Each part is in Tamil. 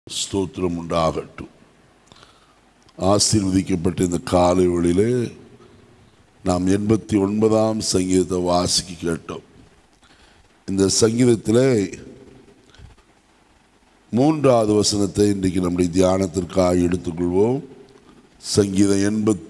ஸ்தோத்திரம் உண்டாகட்டும். ஆசீர்வதிக்கப்பட்ட இந்த காலை வேளையிலே நாம் 89ஆம் சங்கீதத்தை வாசிக்க கேட்டோம். இந்த சங்கீதத்தில் 3வது வசனத்தை இன்றைக்கு நம்முடைய தியானத்திற்காக எடுத்துக்கொள்வோம். சங்கீதம்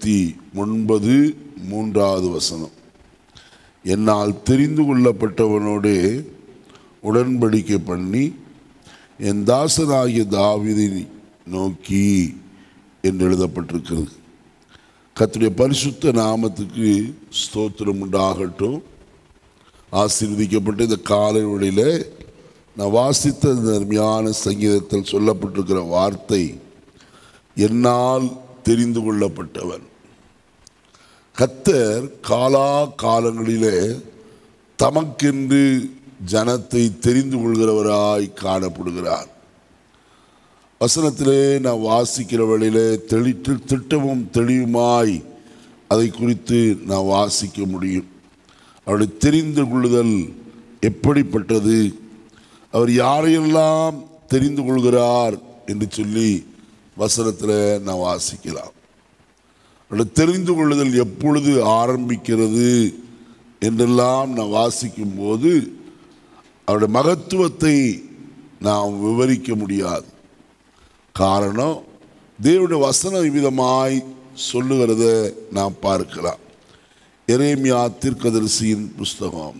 89 3வது வசனம். என்னால் தெரிந்து கொள்ளப்பட்டவனோடு உடன்படிக்கை பண்ணி என் தாசனாகிய தாவீதை நோக்கி என்று எழுதப்பட்டிருக்கிறது. கர்த்தருடைய பரிசுத்த நாமத்துக்கு ஸ்தோத்திரம் உண்டாகட்டும். ஆசீர்வதிக்கப்பட்ட இந்த காலை வேளையிலே நான் வாசித்த இந்த அருமையான சங்கீதத்தில் சொல்லப்பட்டிருக்கிற வார்த்தை, என்னால் தெரிந்து கொள்ளப்பட்டவன். கர்த்தர் காலா காலங்களிலே தமக்கென்று ஜனத்தை தெரிந்து கொள்கிறவராய் காணப்படுகிறார். வசனத்திலே நான் வாசிக்கிற வழியிலே திட்டமும் தெளிவுமாய் அதை குறித்து நான் வாசிக்க முடியும். அவருடைய தெரிந்து கொள்ளுதல் எப்படிப்பட்டது, அவர் யாரையெல்லாம் தெரிந்து கொள்கிறார் என்று சொல்லி வசனத்தில் நான் வாசிக்கலாம். அவருடைய தெரிந்து கொள்ளுதல் எப்பொழுது ஆரம்பிக்கிறது என்றெல்லாம் நான் வாசிக்கும் போது அவருடைய மகத்துவத்தை நாம் விவரிக்க முடியாது. காரணம், தேவனுடைய வசனம் விதமாய் சொல்லுகிறத நாம் பார்க்கலாம். எரேமியா தீர்க்கதரிசியின் புஸ்தகம்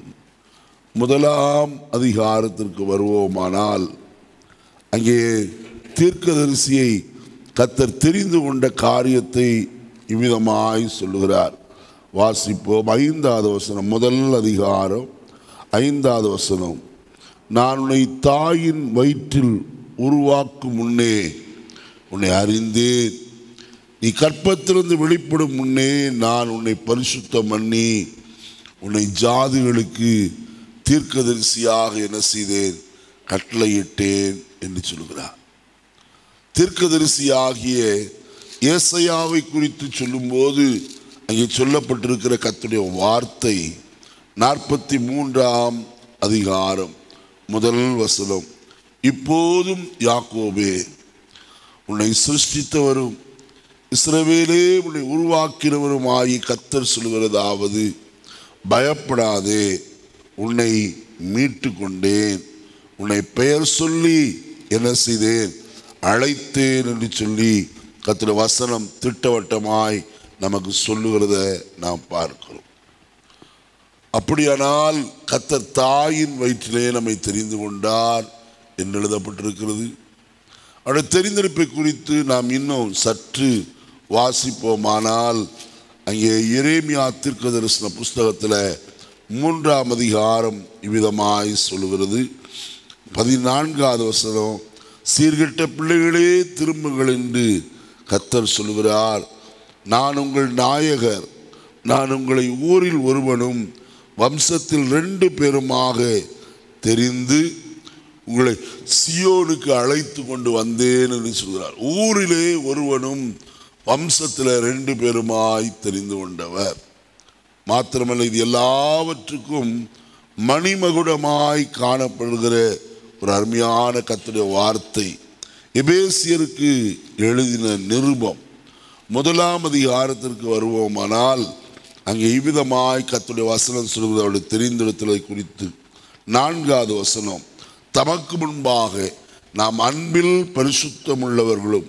1ஆம் அதிகாரத்திற்கு வருவோமானால், அங்கே தீர்க்கதரிசியை கர்த்தர் தெரிந்து கொண்ட காரியத்தை இவ்விதமாய் சொல்லுகிறார். வாசிப்போம். 5வது வசனம், 1 அதிகாரம் 5வது வசனம். நான் உன்னை தாயின் வயிற்றில் உருவாக்கும் முன்னே உன்னை அறிந்தேன், நீ கற்பத்திலிருந்து வெளிப்படும் முன்னே நான் உன்னை பரிசுத்தம் பண்ணி உன்னை ஜாதிகளுக்கு தீர்க்கதரிசியாக என்ன செய்தேன், கட்டளையிட்டேன் என்று சொல்கிறார். தீர்க்கதரிசியாகிய ஏசாயாவை குறித்து சொல்லும்போது அங்கே சொல்லப்பட்டிருக்கிற கர்த்தருடைய வார்த்தை 43ஆம் அதிகாரம் 1 வசனம். இப்போதும் யாக்கோபே, உன்னை சிருஷ்டித்தவரும் இஸ்ரவேலே உன்னை உருவாக்கினவருமாகி கர்த்தர் சொல்கிறதாவது, பயப்படாதே, உன்னை மீட்டு கொண்டேன், உன்னை பெயர் சொல்லி என்ன செய்தேன், அழைத்தேன் என்று சொல்லி கர்த்தருடைய வசனம் திட்டவட்டமாய் நமக்கு சொல்லுகிறத நாம் பார்க்கிறோம். அப்படியானால் கர்த்தர் தாயின் வயிற்றிலே நம்மை தெரிந்து கொண்டார் என்று எழுதப்பட்டிருக்கிறது. அவருடைய தெரிந்தெடுப்பை குறித்து நாம் இன்னும் சற்று வாசிப்போமானால், அங்கே எரேமியா தீர்க்கதரிசன புஸ்தகத்தில் 3ஆம் அதிகாரம் இவ்விதமாய் சொல்லுகிறது. 14வது வசனம். சீர்கெட்ட பிள்ளைகளே திரும்புங்கள் என்று கர்த்தர் சொல்கிறார். நான் உங்கள் நாயகர், நான் உங்களை ஊரில் ஒருவனும் வம்சத்தில் 2 பேருமாக தெரிந்து உங்களை சியோனுக்கு அழைத்து கொண்டு வந்தேன் என்று சொல்கிறார். ஊரிலே ஒருவனும் வம்சத்தில் 2 பேருமாய் தெரிந்து கொண்டவர். மாத்திரமல்ல, இது எல்லாவற்றுக்கும் மணிமகுடமாய் காணப்படுகிற ஒரு அருமையான கர்த்தருடைய வார்த்தை. எபேசியருக்கு எழுதின நிருபம் 1ஆம் அதிகாரத்திற்கு வருவோமானால், அங்கே இவ்விதமாய் கர்த்தருடைய வசனம் சொல்கிறது. அவருடைய தெரிந்தெடுத்தலை குறித்து 4வது வசனம். தமக்கு முன்பாக நாம் அன்பில் பரிசுத்தமுள்ளவர்களும்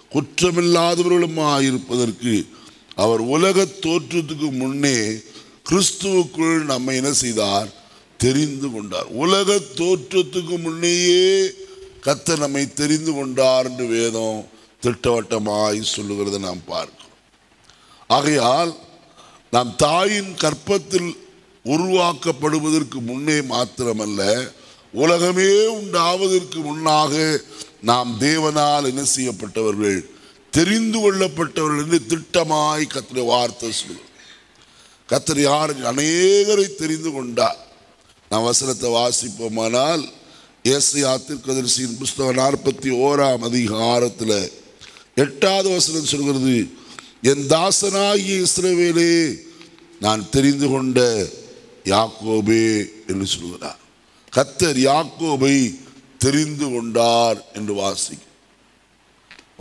குற்றமில்லாதவர்களுமாயிருப்பதற்கு அவர் உலக தோற்றத்துக்கு முன்னே கிறிஸ்துவுக்குள் நம்மை என்ன செய்தார், தெரிந்து கொண்டார். உலக தோற்றத்துக்கு முன்னேயே கர்த்தர் நம்மை தெரிந்து கொண்டார் என்று வேதம் திட்டவட்டமாய் சொல்லுகிறத நாம் பார்க்கிறோம். ஆகையால் நாம் தாயின் கற்பத்தில் உருவாக்கப்படுவதற்கு முன்னே மாத்திரமல்ல, உலகமே உண்டாவதற்கு முன்னாக நாம் தேவனால் என்ன செய்யப்பட்டவர்கள், தெரிந்து கொள்ளப்பட்டவர்கள் என்று திட்டமாய் கர்த்தருடைய வார்த்தை சொல்லுவோம். கர்த்தர் யார், அநேகரை தெரிந்து கொண்டார். நாம் வசனத்தை வாசிப்போமானால், ஏசாயா தீர்க்கதரிசியின் புஸ்தகம் 41ஆம் அதிகாரத்தில் 8வது வசனம் சொல்கிறது. என் தாசனாகிய இஸ்ரவேலே, நான் தெரிந்து கொண்ட யாக்கோபே என்று சொல்கிறார். கர்த்தர் யாக்கோபை தெரிந்து கொண்டார் என்று வாசிக்கும்.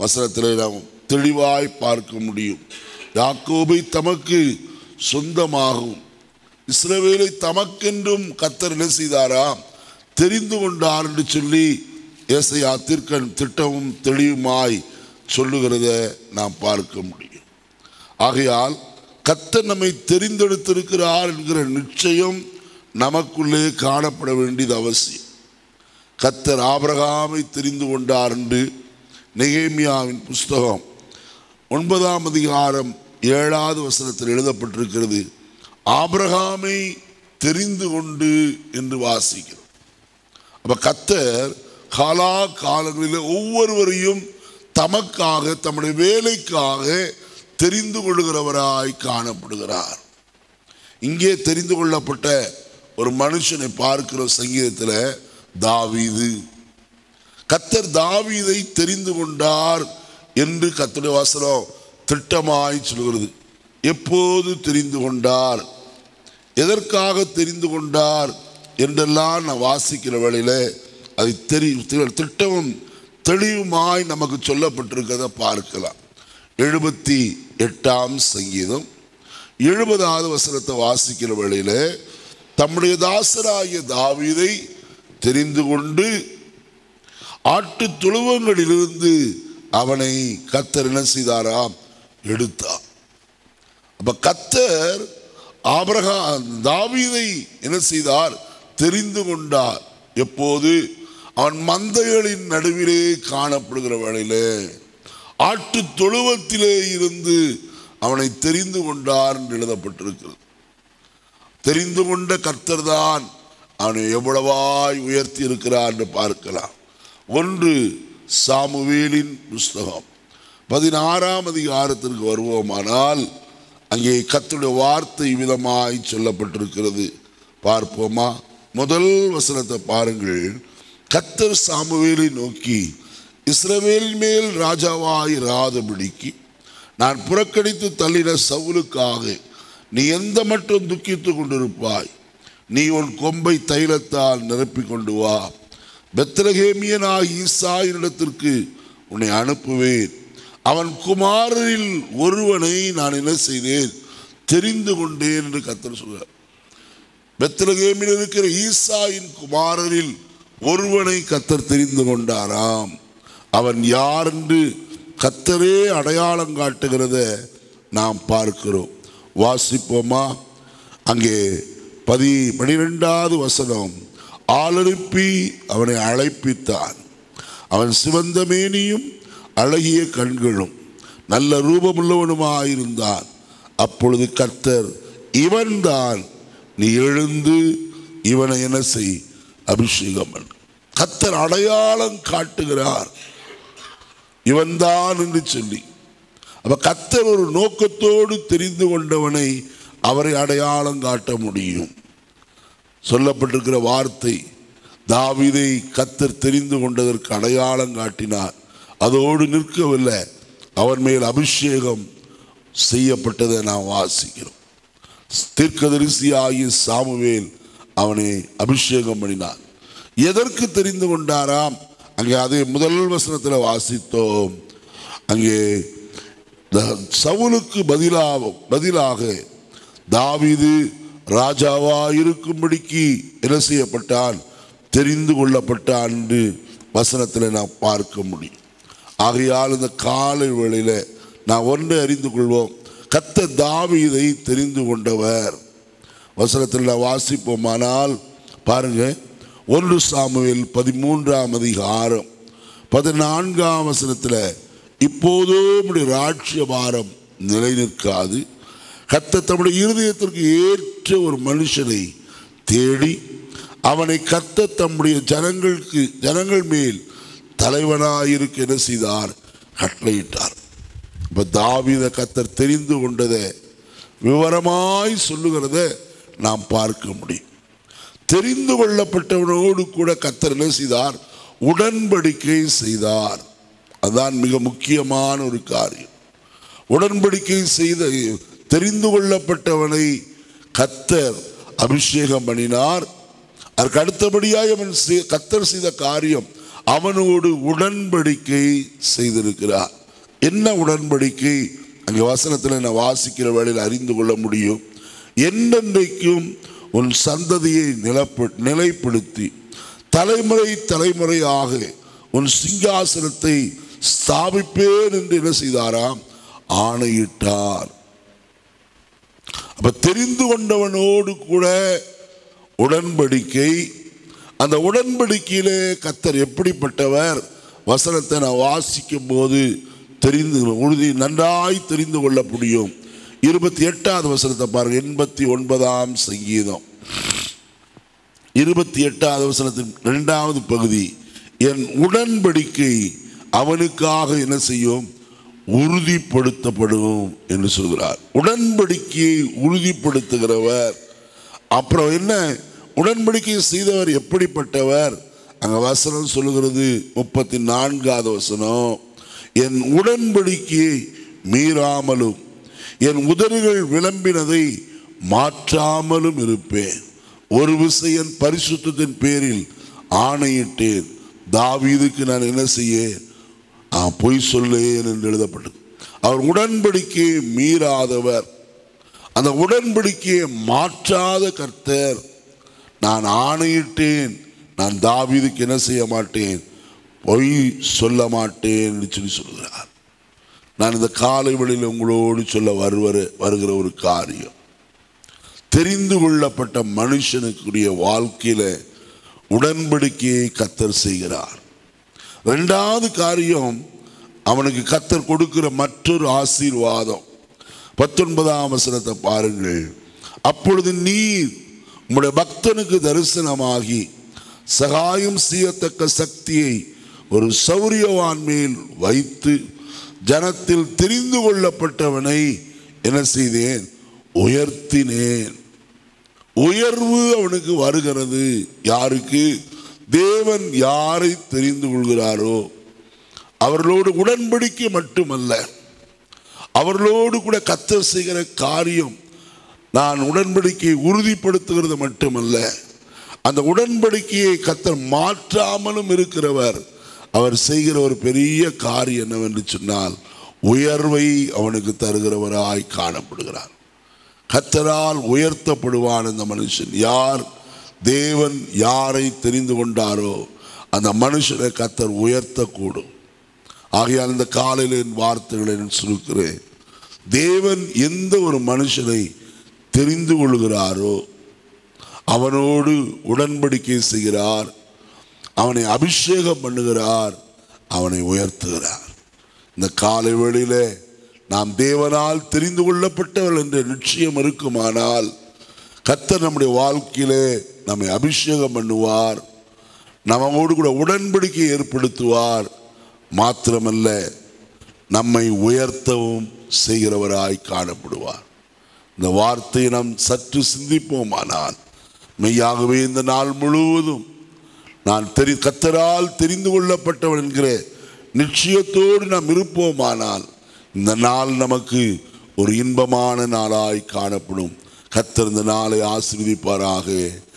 வசனத்தில் நாம் தெளிவாய் பார்க்க முடியும். யாக்கோபை தமக்கு சொந்தமாகும், இஸ்ரவேலை தமக்கென்றும் கர்த்தர் என்ன செய்தாராம், தெரிந்து கொண்டார் என்று சொல்லி ஏசாயா தீர்க்கன் திட்டமும் தெளிவுமாய் சொல்லுகிறத நாம் பார்க்க முடியும். ஆகையால் கர்த்தர் நம்மை தெரிந்தெடுத்திருக்கிறார் என்கிற நிச்சயம் நமக்குள்ளே காணப்பட வேண்டியது அவசியம். கர்த்தர் ஆபிரகாமை தெரிந்து கொண்டார் என்று நெகேமியாவின் புஸ்தகம் 9ஆம் அதிகாரம் 7வது வசனத்தில் எழுதப்பட்டிருக்கிறது. ஆபிரகாமை தெரிந்து கொண்டு என்று வாசிக்கிறோம். அப்ப கர்த்தர் காலா காலங்களில் ஒவ்வொருவரையும் தமக்காக, தம்முடைய வேலைக்காக தெரிந்து கொள்கிறவராய் காணப்படுகிறார். இங்கே தெரிந்து கொள்ளப்பட்ட ஒரு மனுஷனை பார்க்கிற சங்கீதத்தில் தாவீது. கர்த்தர் தாவீதை தெரிந்து கொண்டார் என்று கர்த்தருடைய வசனம் திட்டமாய் சொல்கிறது. எப்போது தெரிந்து கொண்டார், எதற்காக தெரிந்து கொண்டார் என்றெல்லாம் நான் வாசிக்கிற வேளையில் அதை திட்டமும் தெளிவுமாய் நமக்கு சொல்லப்பட்டிருக்கிறத பார்க்கலாம். 78ஆம் சங்கீதம் 70வது வசனத்தை வாசிக்கிற வேளையில் தம்முடைய தாசராகிய தாவீதை தெரிந்து கொண்டு ஆட்டு தொழுவங்களிலிருந்து அவனை கர்த்தர் என்ன செய்தாராம், எடுத்தார். அப்ப கர்த்தர் தாவீதை என்ன செய்தார், தெரிந்து கொண்டார். எப்போது? அவன் மந்தைகளின் நடுவிலே காணப்படுகிற வேளையிலே, ஆட்டு தொழுவத்திலே இருந்து அவனை தெரிந்து கொண்டார் என்று எழுதப்பட்டிருக்கிறது. தெரிந்து கொண்ட கர்த்தர் தான் அவனை எவ்வளவாய் உயர்த்தி இருக்கிறார் என்று பார்க்கலாம். 1 சாமுவேலின் புஸ்தகம் 16ஆம் அதிகாரத்திற்கு வருவோமானால் அங்கே கர்த்தருடைய வார்த்தை விதமாய் சொல்லப்பட்டிருக்கிறது. பார்ப்போமா? முதல் வசனத்தை பாருங்கள். கர்த்தர் சாமுவேலை நோக்கி, இஸ்ரவேலின் மேல் ராஜாவாய் இராதபடிக்கு நான் புறக்கணித்து தள்ளின சவுலுக்காக நீ எந்த மட்டும் துக்கித்து கொண்டிருப்பாய்? நீ உன் கொம்பை தைலத்தால் நிரப்பி கொண்டு வா. பெத்லகேமியனாய் ஈசாயினிடத்திற்கு உன்னை அனுப்புவேன். அவன் குமாரரில் ஒருவனை நான் என்ன செய்தேன், தெரிந்து கொண்டேன் என்று கர்த்தர் சொல்கிறார். பெத்லகேமில் இருக்கிற ஈசாயின் குமாரரில் ஒருவனை கர்த்தர் தெரிந்து கொண்டாராம். அவன் யார் என்று கர்த்தரே அடையாளம் காட்டுகிறத நாம் பார்க்கிறோம். வாசிப்போமா? அங்கே 12வது வசனம். ஆளனுப்பி அவனை அழைப்பித்தான். அவன் சிவந்த மேனியும் அழகிய கண்களும் நல்ல ரூபமுள்ளவனுமாயிருந்தான். அப்பொழுது கர்த்தர், இவன்தான், நீ எழுந்து இவனை என்ன செய், அபிஷேகம் பண்ணு. கர்த்தர் அடையாளம் காட்டுகிறார், இவன்தான் என்று சொல்லி. அப்ப கர்த்தர் ஒரு நோக்கத்தோடு தெரிந்து கொண்டவனை அவரை அடையாளம் காட்ட முடியும். சொல்லப்பட்டிருக்கிற வார்த்தை, தாவீதை கர்த்தர் தெரிந்து கொண்டதற்கு அடையாளம் காட்டினார். அதோடு நிற்கவில்லை, அவன் மேல் அபிஷேகம் செய்யப்பட்டதை நாம் வாசிக்கிறோம். தீர்க்கதரிசியாகிய சாமுவேல் அவனை அபிஷேகம் பண்ணினார். எதற்கு தெரிந்து கொண்டாராம்? அங்கே அதே முதல் வசனத்தில் வாசித்தோம். அங்கே சவுலுக்கு பதிலாக தாவீது ராஜாவாக இருக்கும்படிக்கு என்ன செய்யப்பட்டான், தெரிந்து கொள்ளப்பட்டான் என்று வசனத்தில் நாம் பார்க்க முடியும். ஆகையால் இந்த காலை வேளையில் நான் ஒன்றை அறிந்து கொள்வோம், கர்த்தர் தாவீதை தெரிந்து கொண்டவர். வசனத்தில் நான் வாசிப்போமானால் பாருங்க, 1 சாமுவேல் 13ஆம் அதிகாரம் 14ஆம் வசனத்தில், இப்போதோ உம்முடைய ராஜ்யபாரம் நிலை நிற்காது. கர்த்தர் தம்முடைய இருதயத்திற்கு ஏற்ற ஒரு மனுஷனை தேடி அவனை கர்த்தர் தம்முடைய ஜனங்கள் மேல் தலைவனாயிருக்க என்ன செய்தார், கட்டளையிட்டார். இப்ப தாவீதை கர்த்தர் தெரிந்து கொண்டதை விவரமாய் சொல்லுகிறத நாம் பார்க்க முடியும். தெரிந்து கொள்ளப்பட்டவனோடு கூட கர்த்தர் என்ன செய்தார், உடன்படிக்கை செய்தார். அதுதான் மிக முக்கியமான ஒரு காரியம். உடன்படிக்கை செய்த தெரிந்து கொள்ளப்பட்டவனை கர்த்தர் அபிஷேகம் பண்ணினார். அதற்கு அடுத்தபடியாக கர்த்தர் செய்த காரியம், அவனோடு உடன்படிக்கை செய்திருக்கிறார். என்ன உடன்படிக்கை? அங்கே வசனத்தில் நான் வாசிக்கிற வேளையில் அறிந்து கொள்ள முடியும். என்னென்றைக்கும் உன் சந்ததியை நிலைப்படுத்தி தலைமுறை தலைமுறையாக உன் சிங்காசனத்தை ஸ்தாபிப்பேன் என்று என்ன செய்தாராம்? ஆணையிட்டார். அப்ப தெரிந்து கொண்டவனோடு கூட உடன்படிக்கை. அந்த உடன்படிக்கையிலே கர்த்தர் எப்படிப்பட்டவர்? வசனத்தை நான் வாசிக்கும் போது நன்றாய் தெரிந்து கொள்ள முடியும். 28வது வசனத்தை பாருங்க. 89ஆம் சங்கீதம் 28வது வசனத்தின் 2வது பகுதி. என் உடன்படிக்கை அவனுக்காக என்ன செய்யும்? உறுதிப்படுத்தப்படும் என்று சொல்கிறார். உடன்படிக்கையை உறுதிப்படுத்துகிறவர். அப்புறம் என்ன? உடன்படிக்கை செய்தவர் எப்படிப்பட்டவர்? அங்க வசனம் சொல்லுகிறது 34வது வசனம். என் உடன்படிக்கையை மீறாமலும் என் உதடுகள் விளம்பினதை மாற்றாமலும் இருப்பேன். ஒரு விஷயம் பரிசுத்தத்தின் பேரில் ஆணையிட்டேன், தாவீதுக்கு நான் என்ன செய்ய பொய் சொல்லேன் என்று எழுதப்பட்டது. அவர் உடன்படிக்கையை மீறாதவர், அந்த உடன்படிக்கையை மாற்றாத கர்த்தர். நான் ஆணையிட்டேன், நான் தாவீதுக்கு என்ன செய்ய மாட்டேன்? பொய் சொல்ல மாட்டேன் என்று சொல்லி சொல்கிறார். நான் இந்த காலை வேளையில் உங்களோடு சொல்ல வருகிற ஒரு காரியம், தெரிந்து கொள்ளப்பட்ட மனுஷனுக்குரிய வாழ்க்கையில உடன்படிக்கையை கர்த்தர் செய்கிறார். 2வது காரியம், அவனுக்கு கர்த்தர் கொடுக்கிற மற்றொரு ஆசீர்வாதம். 19ஆம் வசனத்தை பாருங்கள். அப்பொழுது நீர் உம்முடைய பக்தனுக்கு தரிசனமாகி சகாயம் செய்யத்தக்க சக்தியை ஒரு சௌரியவான் மேல் வைத்து ஜனத்தில் தெரிந்து கொள்ளப்பட்டவனை என்ன செய்தேன்? உயர்த்தினேன். உயர்வு அவனுக்கு வருகிறது. யாருக்கு? தேவன் யாரை தெரிந்து கொள்கிறாரோ அவர்களோடு உடன்படிக்கை மட்டுமல்ல, அவர்களோடு கூட கர்த்தர் செய்கிற காரியம், நான் உடன்படிக்கையை உறுதிப்படுத்துகிறது மட்டுமல்ல, அந்த உடன்படிக்கையை கர்த்தர் மாற்றாமலும் இருக்கிறவர். அவர் செய்கிற ஒரு பெரிய காரியம் என்னவென்று சொன்னால், உயர்வை அவனுக்கு தருகிறவராய் காணப்படுகிறார். கர்த்தரால் உயர்த்தப்படுவான் அந்த மனுஷன். யார்? தேவன் யாரை தெரிந்து கொண்டாரோ அந்த மனுஷனை கர்த்தர் உயர்த்தக்கூடும். ஆகையால் இந்த காலையில் என் வார்த்தைகளை சுருக்கிறேன். தேவன் எந்த ஒரு மனுஷனை தெரிந்து கொள்கிறாரோ அவனோடு உடன்படிக்கை செய்கிறார், அவனை அபிஷேகம் பண்ணுகிறார், அவனை உயர்த்துகிறார். இந்த காலை வேளையில நாம் தேவனால் தெரிந்து கொள்ளப்பட்டவர்கள் என்ற நிச்சயம் இருக்குமானால் கர்த்தர் நம்முடைய வாழ்க்கையிலே நம்மை அபிஷேகம் பண்ணுவார், நம்மோடு கூட உடன்படிக்கை ஏற்படுத்துவார். மாத்திரமல்ல, நம்மை உயர்த்தவும் செய்கிறவராய் காணப்படுவார். இந்த வார்த்தையை நாம் சற்று சிந்திப்போமானால், மெய்யாகவே இந்த நாள் முழுவதும் நான் கர்த்தரால் தெரிந்து கொள்ளப்பட்டவன் என்கிற நிச்சயத்தோடு நாம் இருப்போமானால் இந்த நாள் நமக்கு ஒரு இன்பமான நாளாய் காணப்படும். கர்த்தர் இந்த நாளை ஆசீர்வதிப்பாராக.